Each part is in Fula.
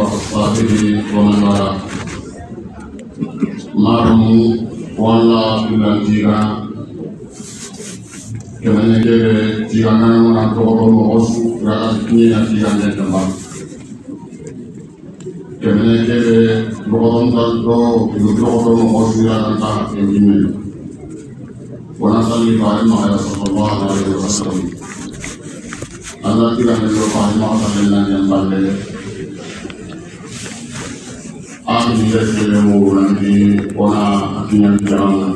وأصحابه ومن والاه معهم والله بالانتيرا كما نجد تيرانا ونطوره موسو رأسني نتيرانا تبا كما نجد لغضان تلتو يطوره موسو رأسنا تبا ونصلي فاهمة صلى الله عليه وسلم Allah tidak perlu faham apa yang balik. Aku tidak perlu nanti orang akhirnya jangan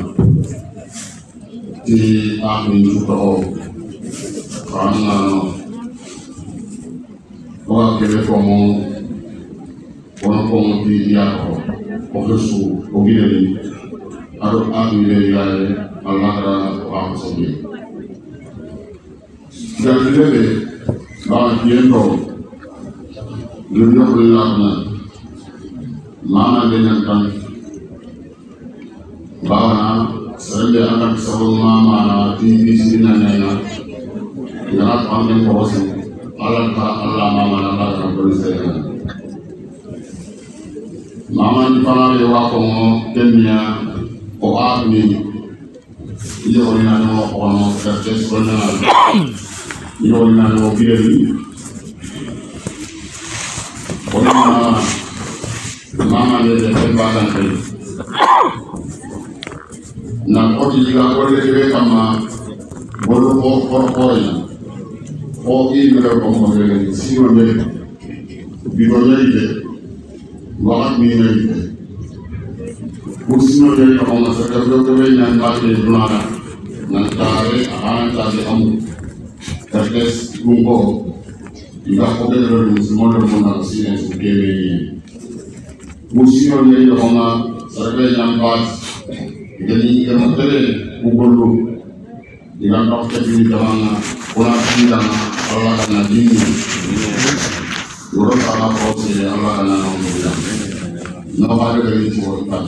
di akhir juga karena orang kira kamu orang di dia kohesu begini ada akhir dia Allah terang sendiri. Dan jadi bagian dunia berlaku mana dengan kan bahwa sering akan sebelum mana TV sinanya dengan panggil proses Allah mama Allah berusaha mama di mana dewa kamu kenya ini dia orang yang mau kerja sebenarnya Yon na no bideli, orang mama dia tembakan kali. Na koti juga boleh juga kama bolu kor ini mereka komponen sih orang bidonya itu, wakat mina itu. Kursinya jadi kamu sekarang yang pakai dunana, nanti akan cari kamu. Terus gunggo, jika kau berada di semua dalam sini sebagai musim yang lama, serba yang pas, jadi yang terjadi gunggo, jika kau terjadi dalam orang tidak Allah karena dini, orang salah proses Allah karena orang nampak dari semua kita.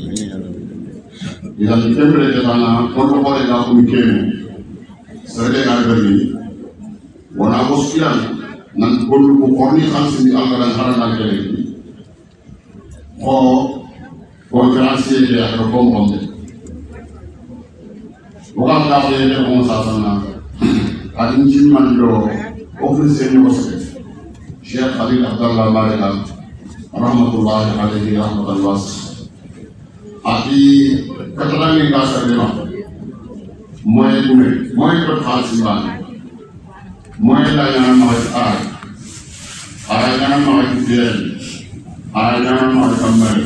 Jika kita berada dalam protokol yang aku mikir, serba yang ada ini. Wana bosian nan bolu ko korni khamsi di algaran harana kele ko grâce de la bombe wala ta de ko sa sana adin jimman do office ni ko Sheikh Khalil Abdullah Baraka rahmatullahi alaihi rahmatan wasi'ah ati katarangi ka sarema moy ko khalsi ban Moy la yang mahal yang mahal dia, yang mahal kamar.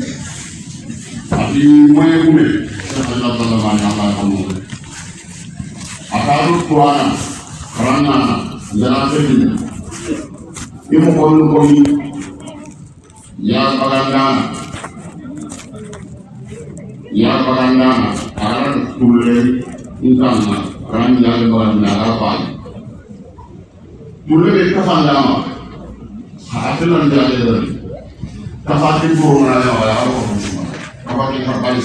Tapi moy kume, saya tak mana Allah kamu. Akaru kuana, kerana jalan ini. Ibu koni, ya bagandana, karena tulen utama, kerana jalan bagandana apa? Mulai kafan lama, hafilan jalan kafatin burung ada orang kafatin kafanis.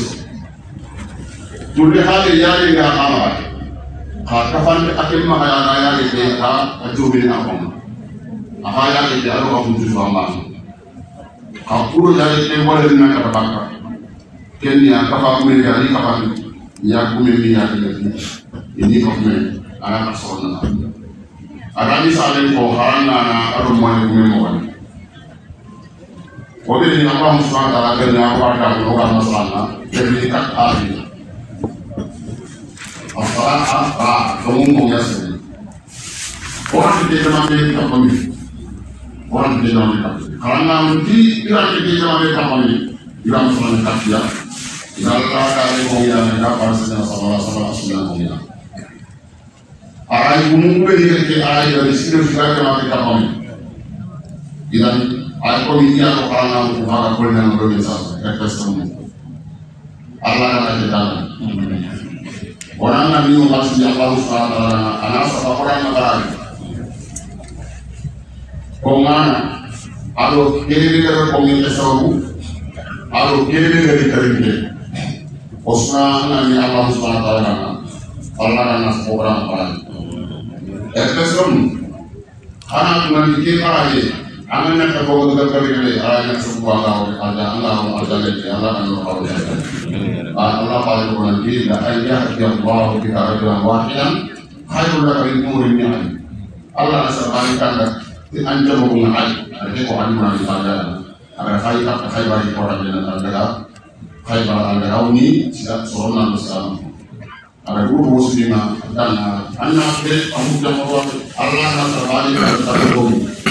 Mulai hari jadi nggak kalah, kafan akhir mah ayat itu ajubin apa? Ayat itu ada orang tujuh zaman. Kapur jadi itu boleh dengan kata bangka. Kenya kafan menjadi kafan yang kumiliat ini kafan anak asal Agami saling ko harana arum moy mo. Obe ni apa musma ta ga na wa ta ko ga masana jadi kat ari. Apa kamu ya sini. Orang di dalam mereka kami. Orang di dalam mereka. Karena nanti kita di dalam mereka kami. Kita masana kafiah. Kita dari moya mereka pasnya sama moya. Arai umum beri arai dari sini juga kami kami. Dan arai kami atau karena para pendengar berbiasa ekstrim. Allah akan kita. Orang Nabi Muhammad SAW anak orang negara. Kemana? Alo kiri dari komunitas sahabu, alo kiri dari kerja. Osna Nabi Allah SWT Allah anak orang orang. Ekstrim. Anak dengan kita aja Angan na ko ko ka rin ala na sa buwan ada le ala kan no ko ya Allah pa ko nan di la ayya ya Allah bi rajulan wahidan khairul laka min umri ni'am Allah asal kan di anja mo ng ay ko ano na pada aga khay bari ko ran na daga khay ba daga ni sa sorona besar aga guru muslima dan anna be amu jamawa Allah na sabali ka ko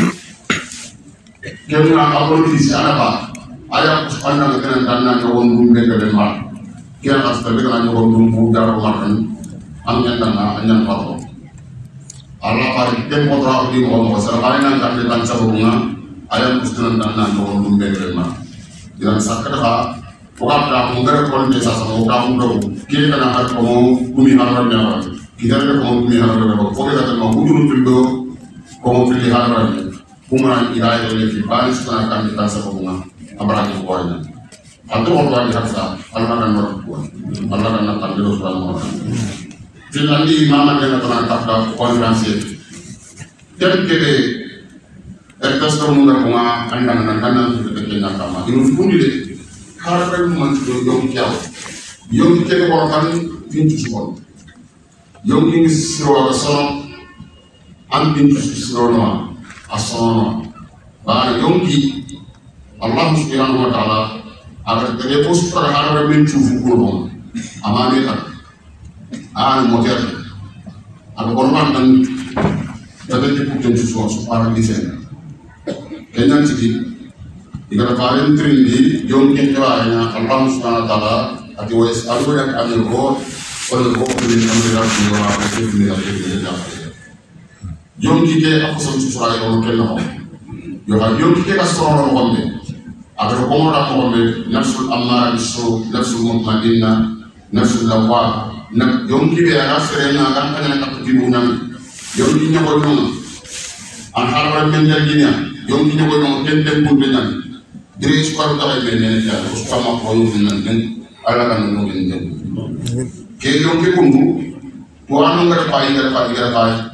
kena abon di sana pak ayah pandang kena dana nyawon rumbe ke Denmark kena astaga kena nyawon rumbu daro makan angin dana anyan pato Allah pari kem potra di ngomong pasal kali nang kami tansa bunga ayah kusturan dana nyawon rumbe ke Denmark jangan sakit ha pokok dah mungkin kon desa sama pokok muda kira kena har komo kumi haran nyawa kita ada komo kumi haran nyawa pokok kita mau hujung pindo komo pilih haran Kumpulan irai oleh Fibani setelah kami tansa bunga abraham kuahnya. Atau orang yang harsa Allah akan berkuat, Allah akan datang di dalam orang. Finlandi mama dengan tenang tak konferensi. Dan kede ertas termula bunga andang kita kama. Ini pun dia harap mencuci yang kede orang pintu sekolah. Yang ini sirwa kesana, anpintu sirwa asana ba yonki Allah subhanahu wa ta'ala agar telepos para harap mencufu kurban amane tak motor agar korban dan dapat diputuskan sesuatu para desain kenyan sih jika kalian trindi yonki kewajiban Allah subhanahu wa ta'ala ati wes alu yang kami buat oleh ini adalah jiwa ini adalah yonki ke aku sesuai orang kenal, yonki ke kasih orang kenal, agar orang kenal nafsul ammar bisu, nafsul mutmainnah, nafsul lawwam, yonki be agar serena agar kanya nak tibunan, yonki nya bolong, anhar menjadinya, yonki nya bolong kenten pun benar, jadi sekarang tak ada benar ya, usama koyu benar, Allah kan menunggu. Ke yonki kundu, tuan nggak ada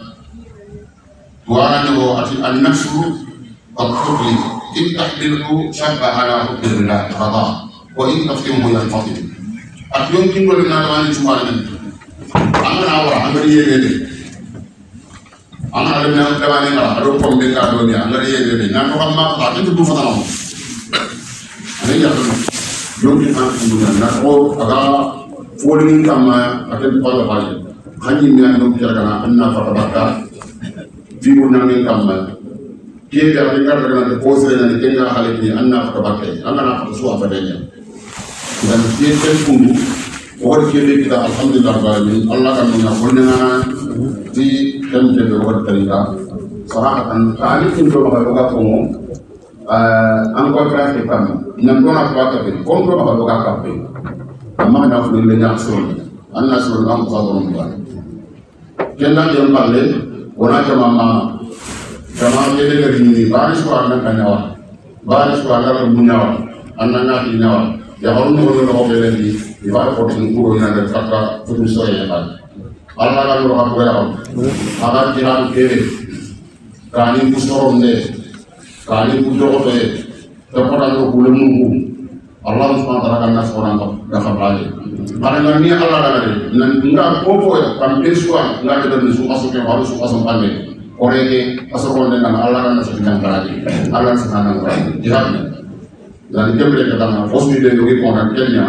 وأنه النفس الطفل إن تحمله شبه على حب الرضا وإن تفتمه ينفضل يمكن لنا أن نسمعنا أنا أورا أنا يجري أنا أنا دماني أنا أروحهم بكاروني أنا يجري نحن ما قاعدين تدو فتناهم أنا يجري يمكن أن نسمعنا نحن أغا فولين كما أكيد قال باي خلي من يوم كنا أن فتبكر Fibu nangin kamma kia dia dengar dengan deposit dan dengar hal ini anak terpakai anak suah padanya dan dia terpundu orang kita alhamdulillah Allah akan mengampuni di dan jadi orang terima sahakan kali itu bakal kamu angkot terakhir kamu nanti nak apa tapi kontrol bakal kamu amma nak belinya asal anak asal kamu sahaja orang kenal yang paling Ona jama jede dari ini baris ko anna kanyawa baris ko anna munyawa anna na tinyawa ya hono ko bele di ibar ko tin ko ina da takka futu so ya ba Allah kan ro ko ya agar jiran kere kani kusorom de kani kujo be tapara ko bulemu Allah subhanahu wa ta'ala kan nas orang ko da khabali karena ni Allah ada nan enggak popo ya kan peswa enggak ada di suka harus suka sampai orangnya asal dengan Allah kan sedang berarti Allah sedang berarti jihad dan dia berkata posisi dia lebih orang Kenya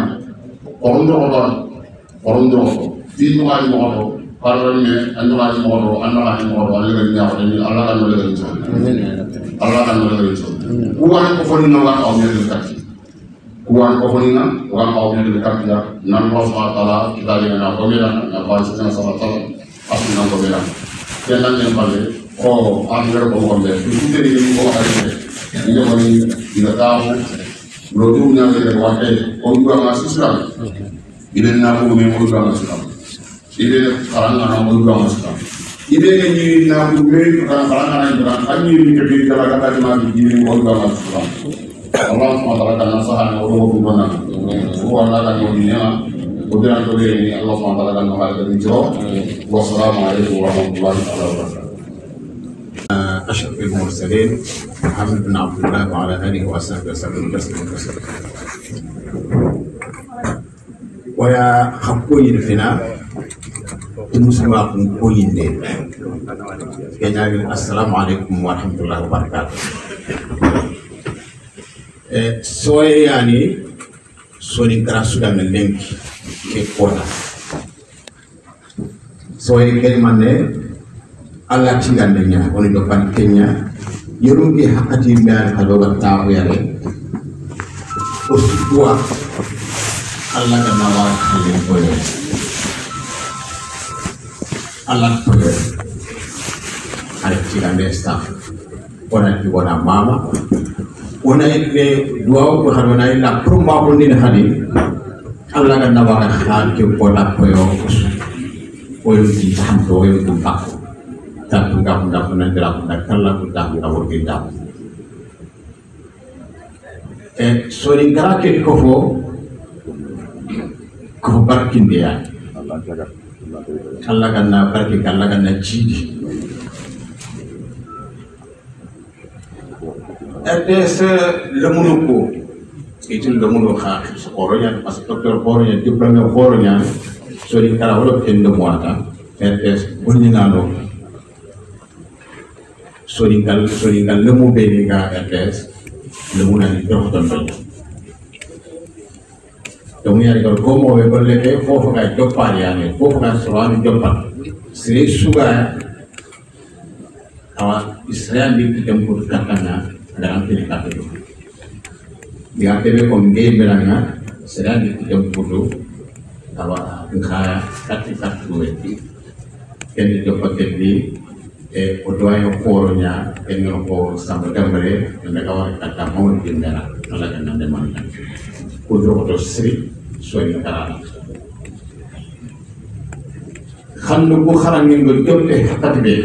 orang dulu di tempat mau paralelnya antara mau Allah kan boleh Allah kan boleh uang kofoni nggak tahu dia dekat uang kofunina, uang kau yang dekat dia, nan Allah kita dengan apa bilang, apa sesuatu sama Allah, pasti nan bilang. Jangan yang paling, akhir kau ambil, itu dari kau ada, ini kau tidak tahu, berujungnya dari wakil, kau juga masih Islam, ini nabu memang juga masih Islam, ini karangan nabu juga masih Islam, ini yang nabu memang karangan yang berangkat, ini kediri kalau kata cuma ini kau juga masih Islam. Allah SWT kan nasahan Allah kubana Allah kan dunia kemudian ini Allah SWT kan mengalir hijau wassalamualaikum warahmatullahi wabarakatuh أشرف المرسلين محمد بن عبد الله وعلى آله وصحبه وسلم تسليما كثيرا. ويا خبوي فينا المسلمين كوين دي السلام عليكم ورحمة الله وبركاته. سوي يعني سوني كراسودا من لينك كيكولا سوي كلمة Allah tinggalnya oleh depan Kenya yurungi hakati biar kalau tahu ya le ustua Allah dan nawar kalian boleh Allah boleh ada tinggalnya staff orang di orang mama orang ini dua orang ini nak perumah pun di hari Allah dan nawar kalian kepada koyo di tanto koyo di bak tak undang-undang penentuan kalau undang-undang kita. Soalnya kalau kita kau berkin dia, Allah kan nak berkin, Allah kan nak ciri. Ada selemunuku, itu lemunu khas. Orangnya pas doktor orangnya, diploma orangnya, soalnya kalau orang hendak muata, ada bunyianlo. Soringal lemu beni ga RTS lemu na ni dox don don donc yari ko mo we ko leke fofu ga jopal yani fofu ga sowan jopal sire suga awa Israel di kitam ko katana dalam tini katu dia tebe ko nge belanga Israel di kitam ko awa ngaya katu we ken jopal di odoayo koronya enno ko samba gambare ne kawar kata mo dindara ala kan nande man ko do to sri soy kara xandu bu xarangi ngo jopte hakatbe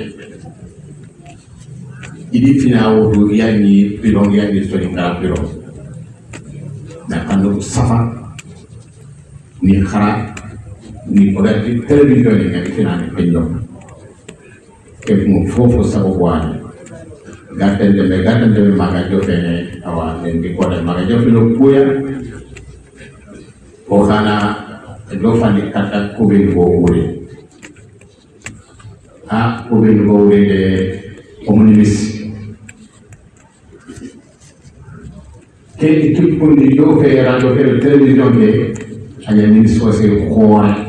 idi finawo do yani pilon yani soy kara pilon na xandu safa ni xara ni ogati television ni ngati finani penjom kemu fofo sababu wani gaten de maga jofene awa ndi ko de maga jofino kuya ko xana do fani kata ko be go wuri ko be go wuri de communist ke équipe ko ni do fe radio fe télévision ke anya ni so se khore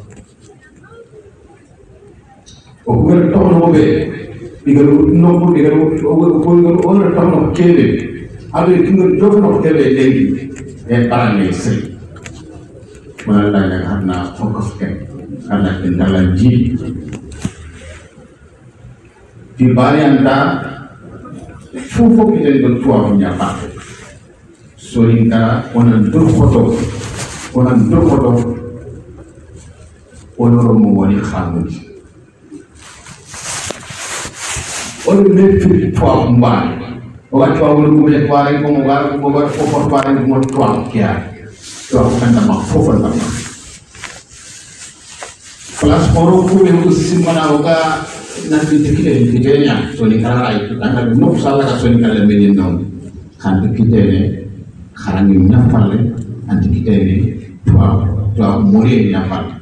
ogun tono be digalu no digalu ogun tono kebe abe kingo jofno kebe legi e parane sri mana la karena fokus ke karena kendala ji di bayanta fufo kita don tua punya pak soringa onan durfoto onoro mo woni khamuji on metti toi mbani o wati wa wulu be tware ko mo war ko tware mo twam kia to kan ma fofo na plus poro ko be ko simana o ga na tikile tikenya to ni kara ai tanga no sala ka so ni kala be ni non kan tikile kharani nyafalle anti kitene to mori nyafalle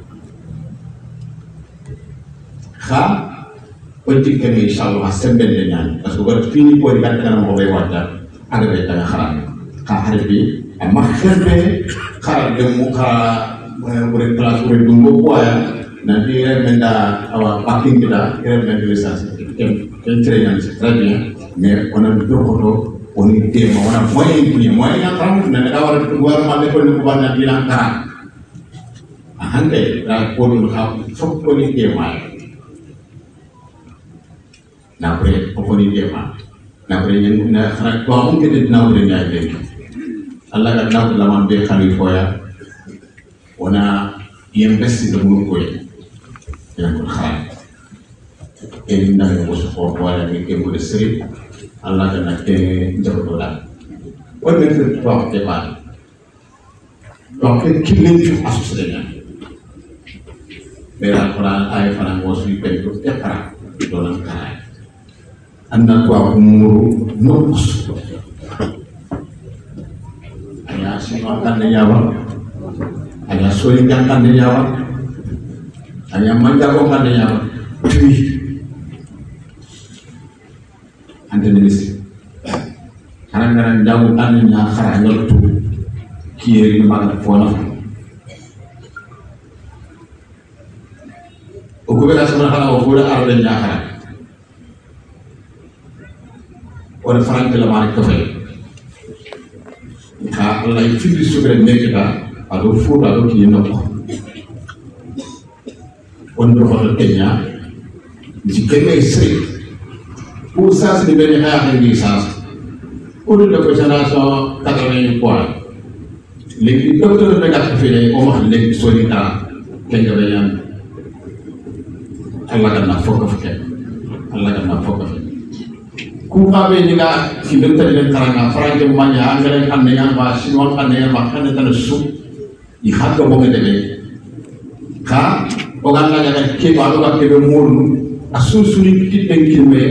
kha politik kene inshallah semben de nyan parce que war fini ko gat kana mo be wata aga be tan kharam ka harbi amma khembe khara de mu kha wure class wure dumbo ko ya na dire menda awa parking kita dire menda licence ken train c'est très bien mais on a beaucoup on est des on a moyen en train na da war gouvernement de ko ni ko banna dilan kara hande da ko dum ha fok ko ni ke mai na pre ko ni ke ma na pre nyen na khara ko on ke na pre nyaa de Allah ka na la man be khalifa ya ona investi do mun ko ya ko khara en na ko so ko wala ni ke mo de sri Allah ka na ke jabo la on ne fait pas de mal donc qui les associés mais la Quran ay fana mo su pe to te para do lan kara anna kwa umuru nokus aya sino kan nyawa aya sori kan nyawa aya manja ko kan nyawa tui ande nisi karang-karang jauh kan nya karang tu kiri maga fona uku bela sama uku da arde nya karang wala faranke la mari ko fay ka Allah findi sugre nekita ado fu ado ki noko on do ko Kenya ci Kenya sey pour ça c'est ben ha ngi sa pour le ko génération 80 points les docteurs de gat fele o ma le solita Kenya bayan Allah ganna foko feke Allah ganna foko feke ku kabe ni ga ci dem tane den karanga faranke manya angale xamne ya ba sinon xamne ya ba xamne tan su yi xaga bo ngade be ka o ga la ga ke ba do ga ke be molu asu suni kit den kilme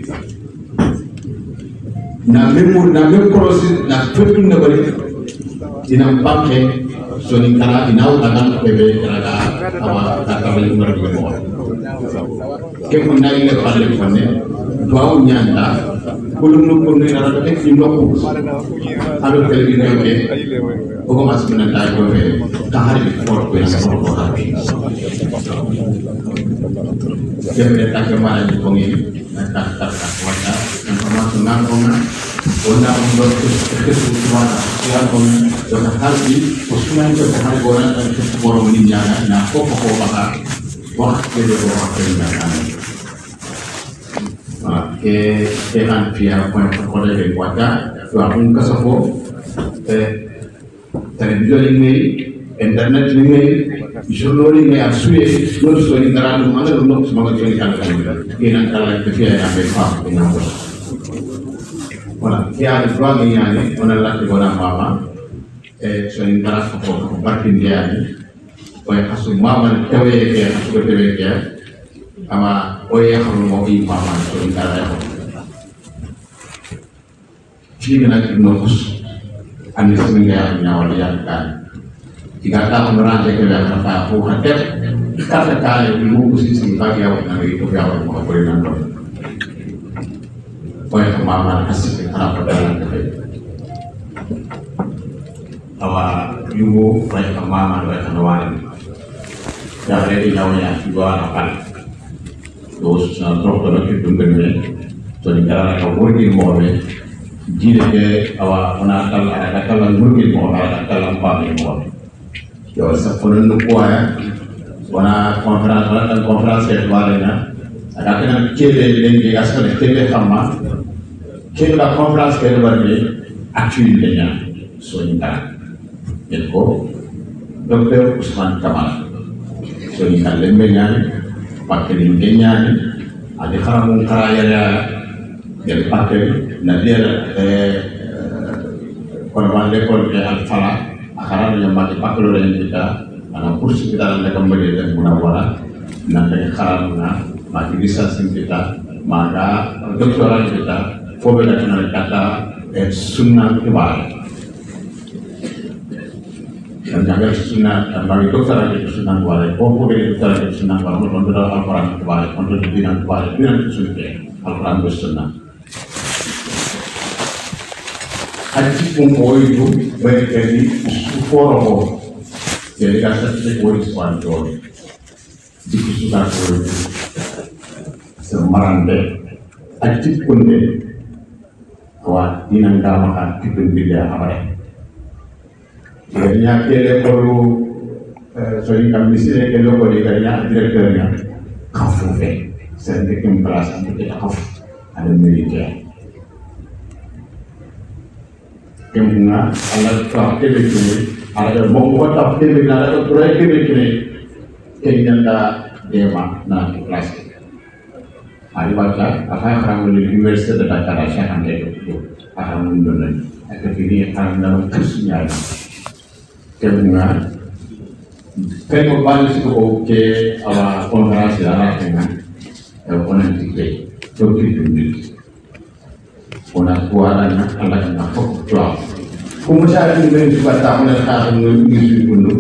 na memor na me prosi na fetu na bari dina banke soni kala inaw dagan ke be kala awa ta ka be umar be mo ke ko na ile palle fonne bawo nyanda kulum no ko ni ara tek ci ndokku alo tel bi ñewé o ko mas mëna tay ko fe tahari bi for ko sa ko habi jembe tak mara ni ko ngi tak wata information nan ko na ona on do ke suwana ya ko do na harbi usman ko tahari gona tan ko boro ni nyana na ko ko baka wax ke do wax ke na que eran fiar con el código de Guata, lo hago caso televisión ini, internet ini, jurnal ini, asue, lo sudah ingkaran mana lo semua jadi ingkaran, ini antara fiar yang berfak dengan apa. Orang fiar itu lagi ni, orang lagi orang mama, sudah ingkaran apa, berarti dia ni, orang kasus mama, kewe dia, kasus kewe dia. Ama oye xam mo yi mama so ngara ko ci gëna ci nokus andi sama ngaya ñawal ya kan diga ta ko rante ke la fa ko hatte kata kale mu ko ci ci ba ya na yi ko ya ko ko nan do oye ko mama asite kala ko dala ko awa yugo oye ko mama do ko wala ya re di ñawnya ci ba na kan dos dokter itu benar, jadi kalau mungkin boleh, jika awak menakal ada kalau mungkin boleh ada kalau pakai boleh. Jadi sepenuhnya kuaya, wana konferensi keduanya, ada kena kira dengan asal kira sama, kira konferensi keduanya aktualnya soalnya, jadi dokter Usman Kamal, soalnya lembenya pakai linknya ni, ada karam karaya dari pakai, nanti ada korban lekor ke alfala, akaran yang mati pakai oleh kita, anak kursi kita nanti kembali dan munawara, nanti karam mati bisa kita, maka doktoran kita, fokus dengan kata sunnah kebal. Dan jaga sunnah dan bagi dokter itu sunnah wala pokok dari dokter itu sunnah wala untuk Al-Quran wala untuk dibinan wala dibinan itu sunnah Al-Quran itu sunnah haji pun itu bagi jadi suforo jadi kata sesuatu sesuatu dikusukan itu semarang deh haji pun deh kuat dinang makan pipin bila apa ya. Kayaknya kele perlu soalnya kami sini kele perlu kayaknya direkturnya kafu fe, sendiri kembalasan kita kafu ada mereka. Kemudian ada tak kele kini, ada membuat tak kele kini, ada proyek kele kini, kayaknya ada dema nak kelas. Hari baca, apa yang orang di universitas ada cara saya handle itu, orang mendunia, akhirnya orang dalam kerjanya. Kemudian, kalau banyak sekali ke awal konferensi arah dengan oponentik, jadi ona kuarana Allah kan fok tuwa ko mashari ben suka ta mun ta mun ngi bundu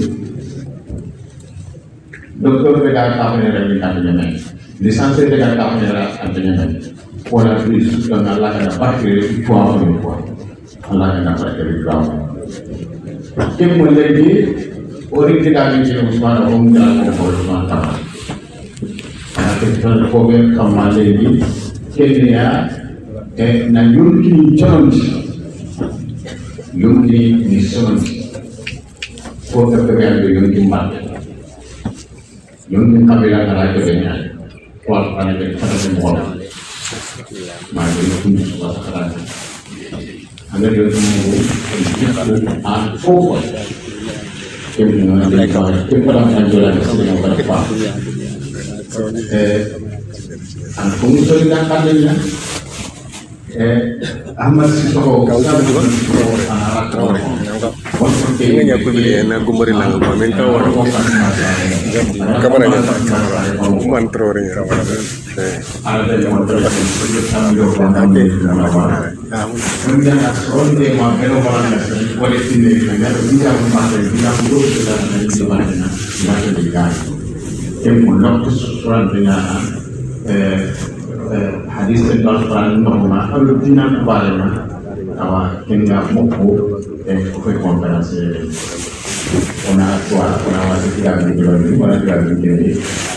doktor be ga ta mun ra ni ta nyame lisansi be ga ta mun ra ta nyame ona bi suka na Allah kan bakre tuwa ko Allah kan bakre tuwa ke mun lagi ori kita ni Usman Om jalan ko Usman ta kita ko be kamale ni kenya na yumkini ni challenge ko ka pegando yumkini mat yumkini kabila kala ke benya ko ana ke fata ke mo ma ni ko ni so ta kala anga yo ko mo a fo ke ni na de ka ke para na jola ke se no para pa an ko ni so ni ka de na Ahmad Sisoko ini aku beli na gumbari lang ko minta wala kamera niya mantro rin hadis tentang Quran norma kalau tidak kubarena awa kenga moko ko konferensi ona wasi tidak di mana tidak di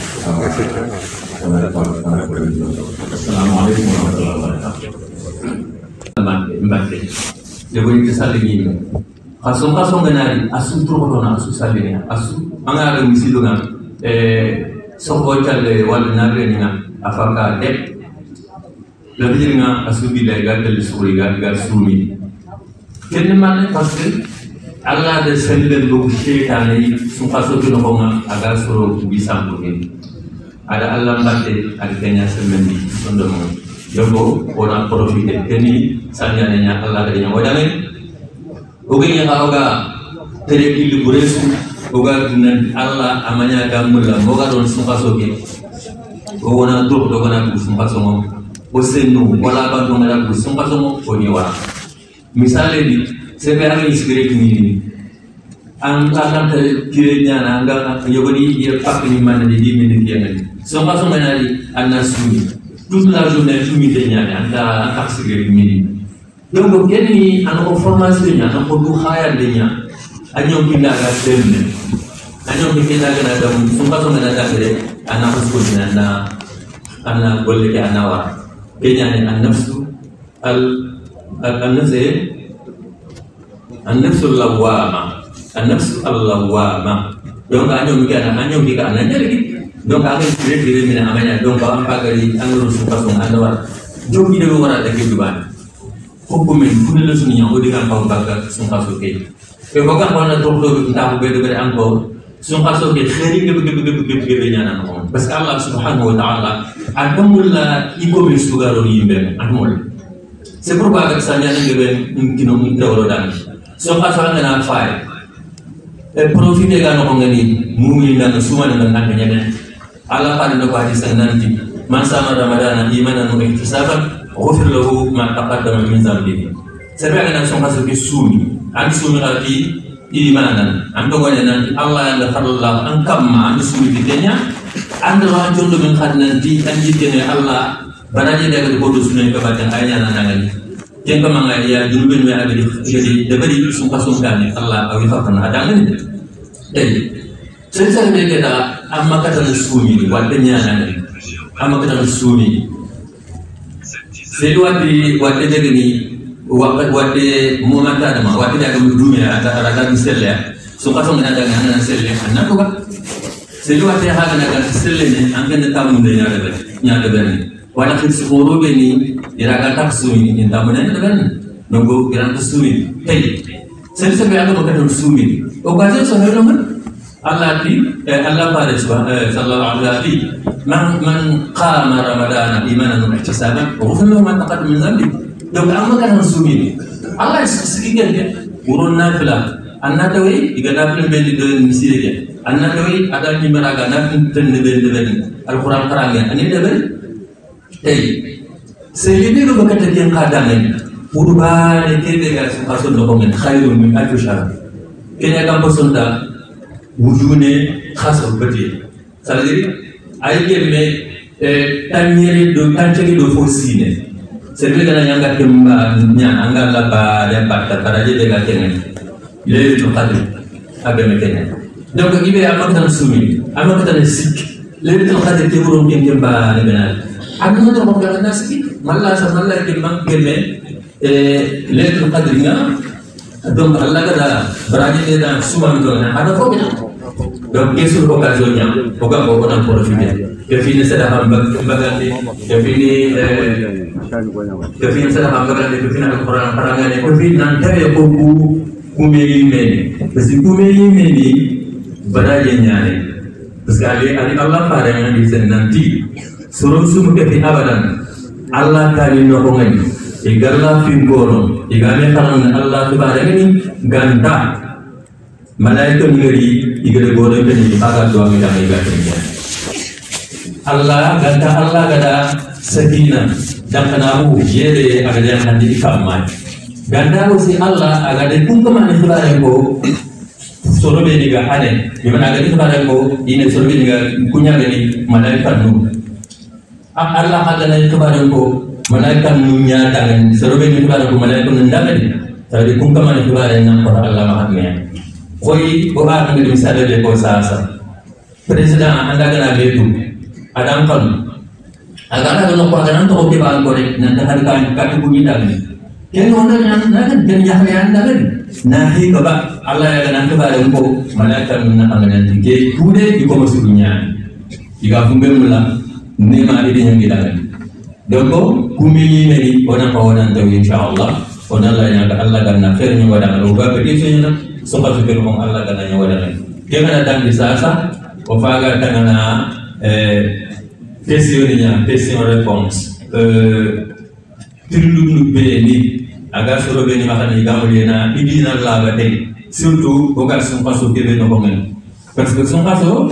Assalamualaikum warahmatullahi wabarakatuh. Jadi kita saling kasong benari asu turun asu saling asu angga misi dengan sokocal wal nabi dengan afaka dek lebih dengan asubi lega dari suri gal sumi. Jadi mana pasti Allah ada sendiri bukti tani sumpah suci nokonga agar suruh bisa mungkin. Ada Allah mati ada kenya semendi sondong. Jogo orang profit kini sanjanya Allah dari yang wadangan. Oke yang aroga terkili buresu oga dengan Allah amanya gamula moga don sumpah suci. Ogona tuh dogona sumpah suci. Osenu wala bantu ngala ku sumpa somo oni wala misale di sekarang isigre kini angka kan kirenya angka yogoni ya pak ni mana di mini kiangan sumpa somo nari anasumi toute la journée fumi tenya anda tak sigre kini donc geni ano formation nya ano du khaya denya anyo pinda ga tenne anyo pinda ga da sumpa somo na da gere ana ko dinana ana golle ke anawa يعني النفس اللوامة النفس اللوامة donc anyo mika ananya lagi donc angin kire mina amanya donc apa kali angin suka anda war jogi de wara lagi duban hukumin kunil sunya odi kan pau baga suka suke ke baga wana tokdo kita bedo bedo angko suka suke khiri ke nyana no bas Allah subhanahu wa ta'ala alhamdulillah iko be sugaro yimbe amol c'est pourquoi avec ça ñane ngebe kino mu dawro dan so ka so ngana fay e profiter ga no ngani mumi nan suma nan nan ñene ala pa do ko hadis nanti man sama ramadan imanan wa ihtisaban ghufir lahu ma taqaddama min dhanbihi sabe ngana so ka so ke sumi an sumi ati imanan am do ngana nan Allah ya khallahu an kamma an sumi bitenya anda wajon do men xad nanti an jitene Allah banaje daga ko do sunen ko badan ayana nanani kenga manga ya julben me abedi jadi dabari sun pasung gane Allah awi fakana adangan dai sai me keda amma kata sumi wadanya nanani amma kata sumi sai wadde daga ni wadde momanta da ma wadde daga dumiya ada miselle sun pasung gane daga nan selle annato ba selu ate haga naga selene angana tamu de nyaade ben wala khis khoro be ni iraga taksumi ni tamane de ben nongo iran taksumi hey sel sebe aga makata sumi o gaje so helo man Allah ti Allah pare sallallahu alaihi man qama ramadana imanan wa ihtisaban ghufira lahu ma taqaddama min dhanbi donc amma kan sumi Allah sigigen de urun nafila anna tawi igada film be de misire anna tawi ada ni maraga na tan de alquran karangen ani de ben tay selibi do bakata den qadangen urbaane kende ga su kaso do ko men khairun min alf shahr kene kam sonda wujune khaso bati c'est-à-dire ay gemme tanyere do tantege do fosine serbe kana yanga temba nya anga la ba ya batta baraje de ga kene le to qadr abe me kene donc ibe amakatan sumi amakatan sik le to qadr ke buron ken temba le benal amna to ko ga nasiki malla sa malla ke man gemme le to qadr nga donc Allah kada baraje de da suma do na ada ko donc kesul occasion nya ko ga ko na profiter ke fini sada ham bagande ke fini sada ham bagande ke fini alquran parangane ke fini nan tawe ko bu kumeli meni parce que kumeli meni baraje nyaane parce que ali Allah pare ngani sen nanti surum sum ke fi abadan Allah tali no ko ngani e garla fi ngoro e game tanan Allah pare ngani ganda malaika ngari igere godo be ni baga do mi dami ga tinja Allah ganda Allah gada sakina dan kanamu yele aga dan handi kamma ganda ko si Allah aga de kun kama ni fulare ko soro be ni ga hane ni mana aga ni fulare ko ine soro be ni ga kunya ni malaika nu Allah aga ni fulare ko malaika nu nya dan soro be ni fulare ko malaika nu ndamani tadi kun kama ni fulare na ko Allah mahatnya koy ko aa ngi misale le ko sasa president anda gana betu adam kan agana no ko agana to ke ba ko rek nan ta kan ka ko ni dal ken wona nan nan den ya ya anda ben na hi ko ba Allah ya gana to ba ko malaka na amana ke tude di ko masu dunya diga fumbe mulla ne ma di nyangi dal donc kumili meni ona ko ona taw inshallah ona la ya Allah gana khair ni wada ro ba be ni soka fikir mong Allah kana nya wala dia kana tang di sasa o faga kana question réponse tillu be ni aga soro be ni makani gamuli na idina la ba tay surtout o gar son passo ke be no ko men parce que son passo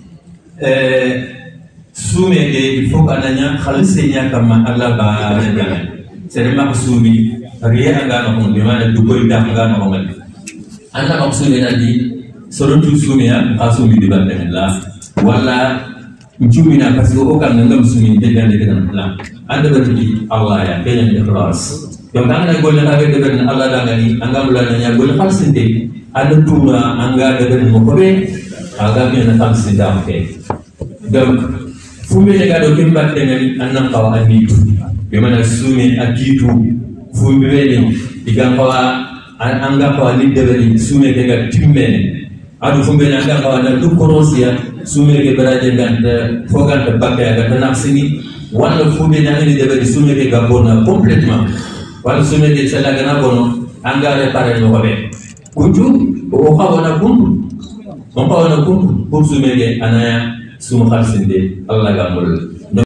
sume ke il faut kana nya khalise nya kama Allah ba nya c'est ma sumi riya aga no ko be mana du ko ida aga no ko men anda maksudnya nanti soroti sumia asumi di banten la wala njumina parce que o kan ngam sumi de dande kan la anda berarti Allah ya kenya ikhlas yang kan na golle na be de Allah dangani anga mula nya golle falsinde ada tuma anga de mo ko be aga be na falsinde amke donc fumbe de gado kimbatte ngani annan kawa anitu be mana sumi akitu fumbe be diga kawa anga ko ali debeli sume ke ga timmene adu fumbe anga ko na du korosia sume ke baraje ganda fogal de bakya ga nafsini wala fumbe na ni debeli sume ke ga bona complètement wala sume ke sala ga na bono anga réparer no be kunju o ka wona kunju on pa wona kunju pour sume ke anaya sumu khalsinde Allah ga mul